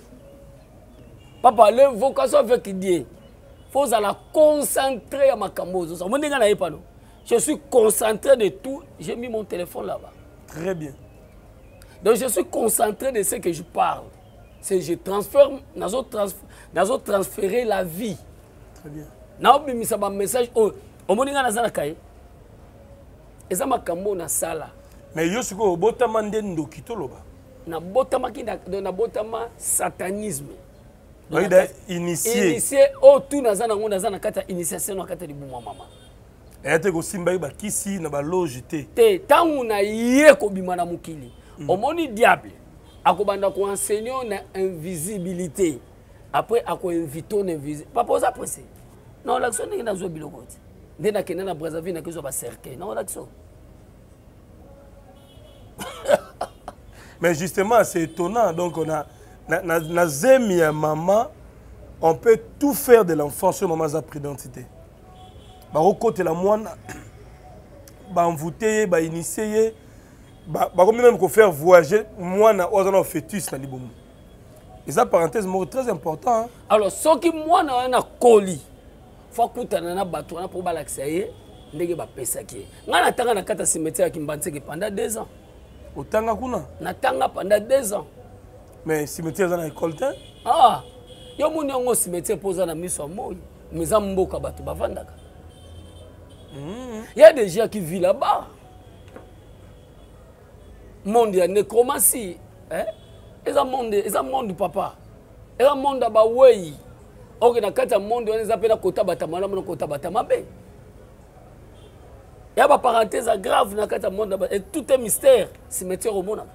Papa le vocation avec qui faut la concentrer à ma camozo. Ça mon na pas non. Je suis concentré de tout, j'ai mis mon téléphone là-bas. Très bien. Donc je suis concentré de ce que je parle. C'est je transforme, nous avons transféré la vie. Très bien. Nous avons mis un message au moninga na zanakai. Et ça m'a kambo na sala. Mais yo siko botama ndendo kitoloba. Na botama ki na botama satanisme. Oui, initié. Initié au tout na zana ngona zana kata initiation na kata libu mama. Et te ko simba ba kisi na ba logité. Te tangu na ye ko bimana mukili. Omoni diable akobanda ko enseigner na invisibilité. Après ako invito na invisible. Papa oza pressé. Non l'action n'est na zo biloko. Ndena kena na Brazzaville na kizo ba cercle. Non l'action. Mais justement c'est étonnant donc on a na na, na zemi ya maman on peut tout faire de l'enfant sur maman sa identité. Ba côté la moine ba envoûter ba initier ba ba même ko faire voyager moi na ozana fœtus na libomu. Et ça parenthèse mot très important. Hein? Alors ce qui moi na na koli faut kutana na bato na pour balaxer ndenge ba pesa ki. Ngana tanga na kata cimetière ki mbantseke pendant deux ans. Otanga kuna na tanga pendant deux ans. Mais cimetière za na école te? Ah, yo muni ngo cimetière poza na miso moyi. Meza mboka bato bavandaka. Il y a des gens qui vivent là-bas. Monde de nécromancie. Hein? C'est un monde, c'est un monde du papa. C'est un monde d'abord, oui. Or, il y a un monde où on appelle Kota Batama, on Kota Batama. Il y a une parenthèse grave dans le monde. Et tout est mystère. Cimetière au monde.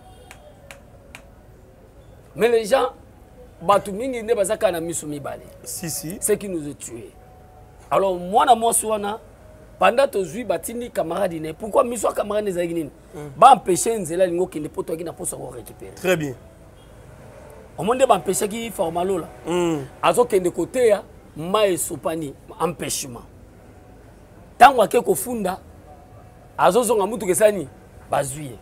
Mais les gens, Batumingi ne pas qu'à Misumi Bale. Si, si. C'est qui nous a tués. Alors, moi, na moi, Souana. Pendant que je batini camarade, pourquoi mes camarades ne sont pas empêcher nzela lingo qui ne peut pas récupérer. Très bien. Au monde ba empêcher qui formalo là. Azo kende côté ya mai sopani empêchement. Tango ake ko funda azo zonga mutu kesani bazuye.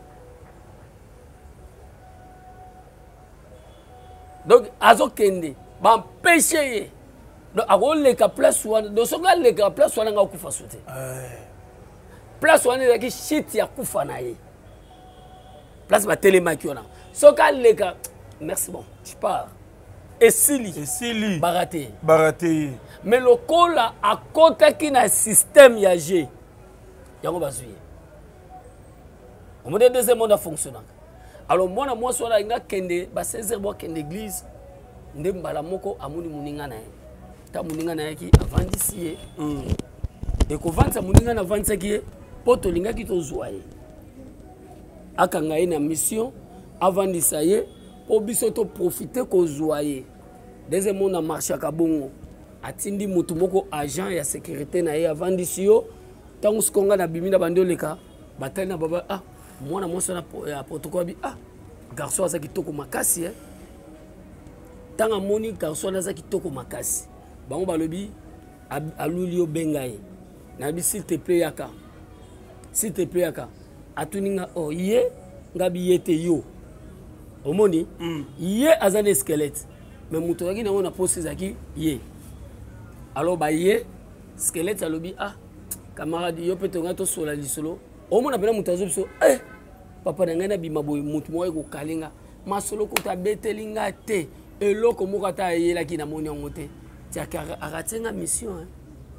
Donc azo kende ba empêcher donc avant les cas place one donc ce gars les cas place one nga kufa sauter place one est qui shit ya kufa na ye place ba télémaki ona ce gars les cas merci bon tu pars et sili et sili baraté baraté mais le cola à côté qui na système ya G yango bazuye au monde deuxième monde fonctionne alors moi na moi so na nga kende ba seize heures bo kende église ndembala moko amuni muninga na ye ta muninga na yaki avandisi mm. Et ko vanta muninga na vanta ki poto linga ki to zuaye akanga ina mission avandisa ye po biso to profiter ko zuaye deuxième monde na marché ka bongo atindi mutu moko agent ya sécurité na ye avandisi yo tangu skonga na bimina bandoleka batali na baba ah mwana moso na protocole bi ah garçon azaki toko makasi eh tanga moni garçon azaki toko makasi bango balobi aluli obengaye na bi s'il te plaît yaka s'il te plaît yaka atuninga oh ye ngabi yete yo omoni mm. Ye azane squelette mais moto yaki na ona pose zaki ye alors ba ye squelette alobi ah camarade yo petonga to sola lisolo o mona pena moto azobiso eh papa na ngai na bima boy moto mo ko kalinga masolo ko ta betelinga te eloko moko ta yela ki na moni yango te tiaka aratenga mission hein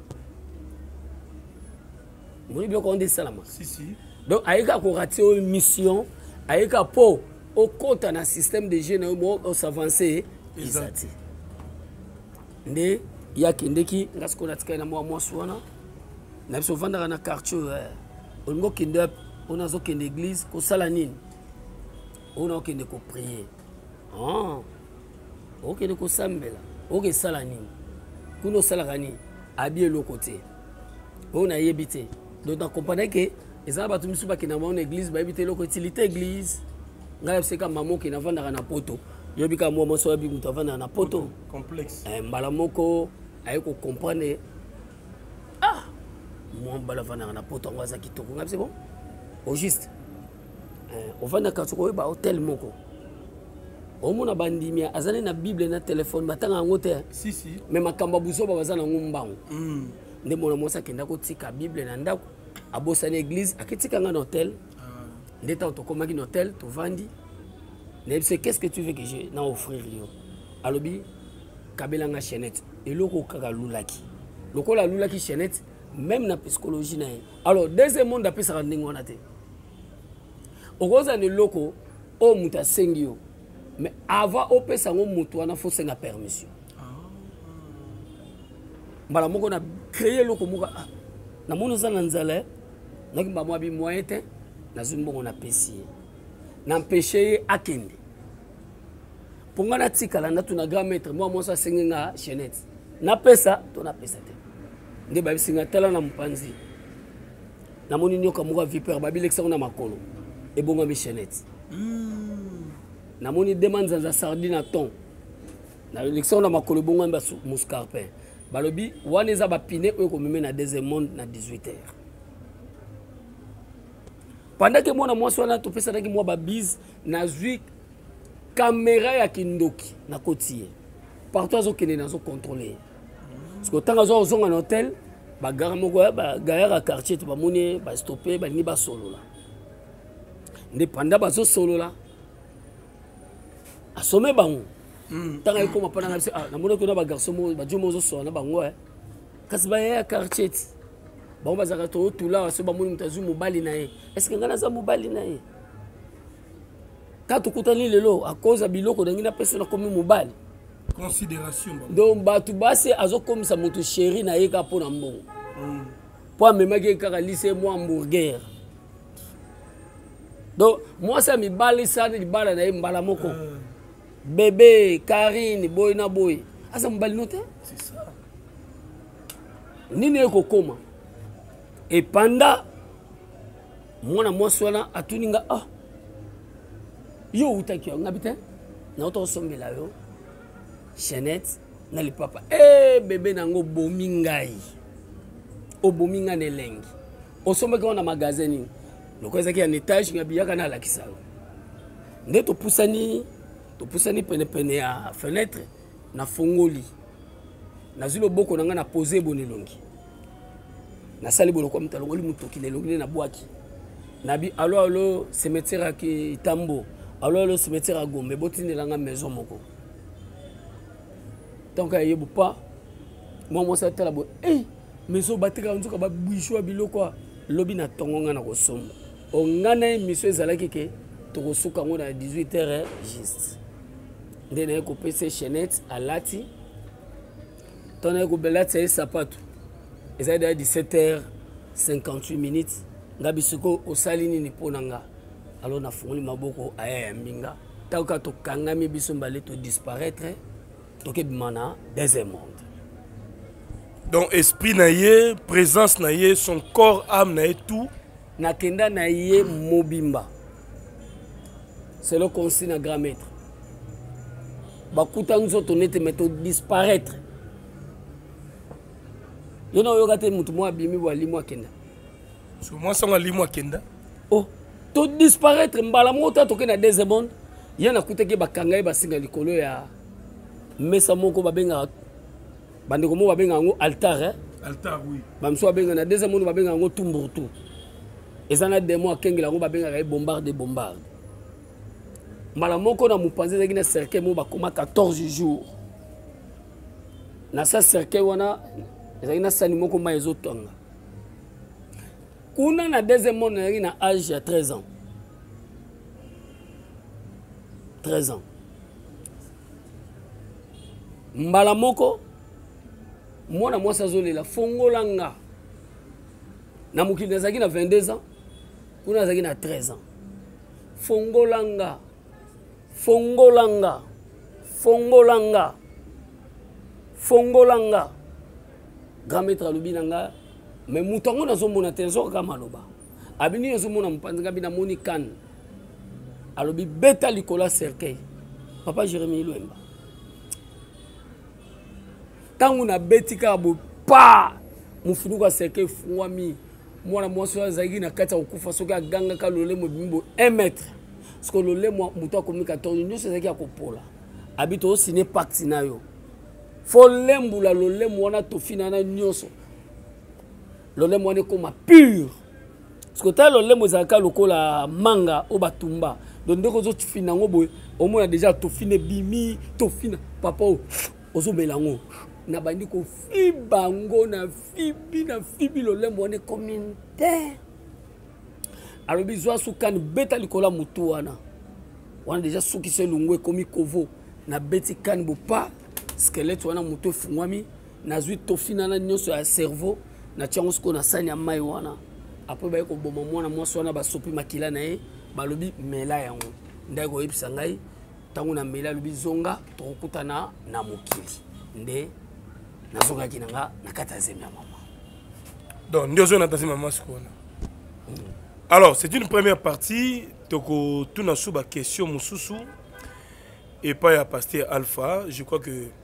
moni bien ko ndé salama si si donc aika ko rater mission aika po au compte dans système de jeunes au s'avancer izati ndé ya kindeki ngasko na tika na mwa mwa swana na biso vanda na quartier on ngo kinde on a zo kinde église ko sala nini on a kinde ko prier ah OK de ko sambela OK sala nini kuno sala gani abie le côté on a yebité donc on comprend que les gens batu misuba ki na mwa église ba yebité le côté utilité église ngai seka mamo ki na vanda na poto yobika mwa moso yabi mutu vanda na poto complexe eh mbala moko ayeko comprendre ah moi mbala vanda na poto ngwaza kitoko ngai c'est bon au juste eh on vanda ka tsoko ba hotel moko o mona bandimia azali na bible na téléphone batanga ngote si si mais makamba buso ba bazana ngumbango mm nde mona mosa kenda ko tika bible na ndako abosa na église akitika nga na hotel ndeta to komaki na hotel to vandi ne sais qu'est-ce que tu veux que je na offrir yo alobi kabela nga chenette eloko kaka lulaki lokola lulaki chenette même na psychologie na alors deuxième monde après ça ndingo na te okoza ne loko o muta sengio mais avant o pesa ngo mutu wana faut senga permission mbala moko na créer loko moko na mono za na nzala na kimba mwa bi moyen te na zumbo na pesi na empêcher akende ponga na tikala na tuna grand maître moi moi ça senga chenette na pesa to na pesa te nde ba bisinga tala na mpanzi na moni nyoka moko viper ba bileksa na makolo e bonga mi chenette na moni demande za sardine à thon na leksa na makolo bonga ba muscarpin balobi wana za ba pine o ko meme na deuxième monde na dix-huit heures pendant que moi na moi soit na to pesa ki moi ba bise na zui caméra ya kindoki na kotier partout azo kene na zo contrôler parce que tant azo zo en hôtel ba gare moko ba gare à quartier to ba moni ba stopper ba ni ba solo la ndi pendant ba zo solo la asome bango tant ay ko ma pana ngabisi ah na mona ko na ba garçon mo ba jomo zo so na bango eh kasi ba ya quartier bon bazaka to tout là so ba moni mutazu mobali na ye est-ce que ngana za mobali na ye ka to kutani lelo a cause biloko ndengina pesa na komi mobali considération donc batu base azo comme ça moto chéri na ye ka pona mbongo po même ke kaka lycée moi hamburger donc moi ça mi bali ça ni bala na ye mbala moko bébé Karine boy na boy asa mobali note c'est ça nini ko koma et pendant mwana mwasi wana atuninga ah yo utaki yo ngabite na oto sombela yo chenette na lipapa eh bébé nango bomi ngai o bomi nga nelengi o sombeka na magasin loko ezaki en étage ngabiyaka na lakisa nde to pusani to pusani pene pene ya fenêtre na fongoli na zilo boko nanga na poser bonelongi na sali bolo kwa mtalongoli mutoki nelongi na bwaki nabi alo alo cimetière ki Tambo alo alo cimetière à Gombe botine langa maison moko donc ayebu pas moi moi ça tala bo eh maison batika nzuka ba bwisho biloko lobi na tongonga na kosomba o ngana mission ezalaki ke to kosuka ngo na dix-huit heures juste ndene ko pese chenette alati tona ko belati e sapato ezali à dix-sept heures cinquante-huit minutes ngabi siko osali nini ponanga alors na fungoli maboko aya ya mbinga taka to kangami biso mbale to disparaître to ke bimana deuxième monde donc esprit na ye présence na ye son corps âme na ye tout na kenda na ye mobimba c'est le conseil na grand maître bakuta nzoto nete meto disparaître yona oyokate mutu mwa bimi wali mwa kenda so moi songa li mwa kenda oh to disparaître mbala mota to ke na deuxième monde yana kuteke bakanga ye basinga likolo ya mesa moko babenga bandeko mo babenga ngo altar hein altar oui bamso babenga na deuxième monde babenga ngo tumburtu ezana demo akengela ngo babenga ka bombarde bombarde mbala moko na mupanze zaki na cercueil mo bakoma quatorze jours na sa cercueil wana ezaki na sani moko ma ezotonga kuna na deuxième monde na na âge ya treize ans treize ans mbala moko mwana mwasi azolela fongolanga na mokili nazalaki na vingt-deux ans kuna nazalaki na treize ans fongolanga fongolanga fongolanga fongolanga grand maître alobi nanga mais moto yango nazomona te nzokaka maloba abini ezomona mopanzi ngabi namoni kane alobi beta likolo cercueil papa Jérémie Lwemba tangu na beti ka bo pa mufunuka cercueil fungwami mwana mwasi azalaki na kati ya kokufa soki aganga ka lolemo bimbo un mètre parce que lolemo moto akomi quatorze nyonso ezalaki ya kopola abi tosine pacte na yo fo lembula lolemo wana tofina na nyonso lolemo wana ekoma pure parce que ta lolemo ezalaka lokola manga o batumba donc ndeko ozofina yango boye omona déjà tofine bimi tofina papa o ozomela yango na bandi ko fibango na fibi na fibi lolemo wana ekomi te alobi zwa sukani beta likola mutu wana wana déjà soki se lungu ekomi kovo na beti kani bo pa squelette wana mutu efungwami nazwi tofina na nyonso ya cerveau na tiango siko na sani ya mai wana après baye ko boma mwana mwasi wana basopi makila na ye balobi mela yango ndai ko yebisa ngai tango na mela lobi zonga tokutana na mokili nde nazonga kinanga na kata zemi ya mama donc ndio na tasi mama sikona. Alors c'est une première partie toko tuna suba question mususu et pas ya pasteur Alpha, je crois que